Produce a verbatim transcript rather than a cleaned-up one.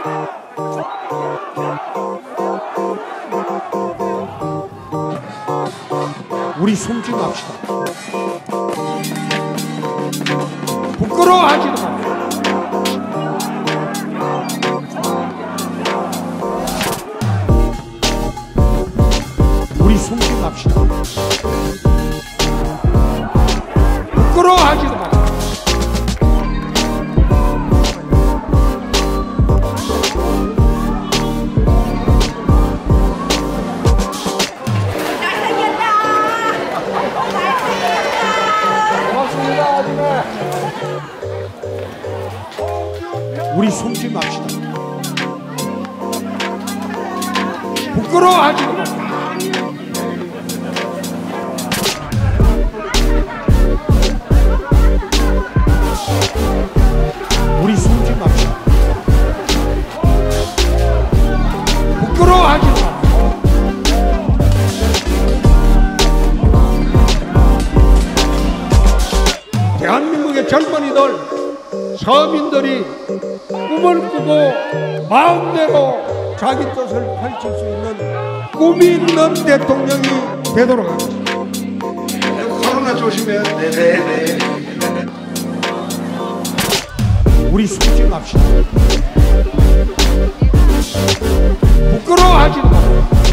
우리 숨지 맙시다. 부끄러워하지도 마. 우리 숨지 맙시다. 부끄러워하지도 마. 우리 숨지 맙시다. 부끄러워하지 마. 우리 숨지 맙시다. 부끄러워하지 마. 대한민국의 젊은이들, 서민들이 꿈을 꾸고 마음대로 자기 뜻을 펼칠 수 있는 꿈이 있는 대통령이 되도록 하겠습니다. 코로나 조심해요. 네네네. 우리 숨지 맙시다. 부끄러워하지 마.